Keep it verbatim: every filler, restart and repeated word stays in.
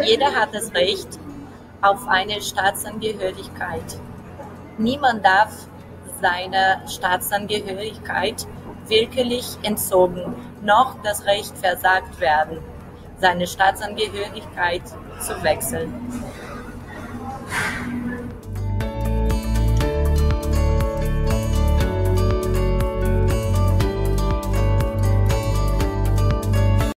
Jeder hat das Recht auf eine Staatsangehörigkeit. Niemand darf seiner Staatsangehörigkeit willkürlich entzogen, noch das Recht versagt werden, seine Staatsangehörigkeit zu wechseln.